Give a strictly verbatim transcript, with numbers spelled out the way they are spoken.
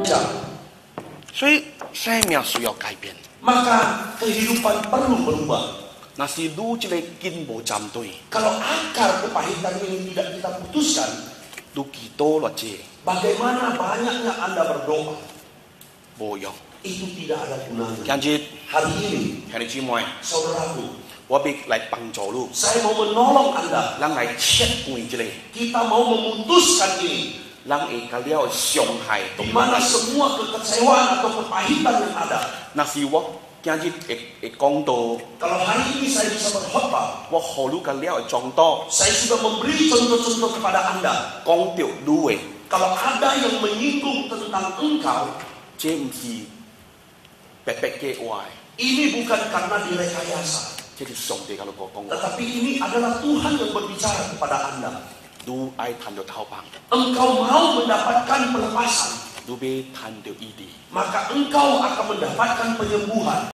panjang. 所以生命需要改变。 Maka kehidupan perlu berubah. 那是愈这个根无针对， Kalau akar kepahitan ini tidak kita putuskan, 愈几多了这 bagaimana banyaknya Anda berdoa, 无用。 itu tidak ada gunanya. 今日 Hari ini, 兄弟姊妹， saudaraku, 我要来帮助你， saya mau menolong Anda. 咱来切断这个， Kita mau memutuskan ini, 咱会甲了伤害 di mana semua kekecewaan atau kepahitan yang ada. 那是我今日会会讲到， Kalau hari ini saya bisa berkhotbah, 我好你甲了会讲到， saya sudah memberi contoh-contoh kepada Anda. 讲到你的， Kalau ada yang menyinggung tentang engkau, 这唔是白白嘅话， ini bukan karena direkayasa, 这是上帝甲你讲讲， tetapi ini adalah Tuhan yang berbicara kepada Anda. 你爱谈到头棒， Engkau mau mendapatkan pelepasan, 你要谈到异地。 maka engkau akan mendapatkan penyembuhan.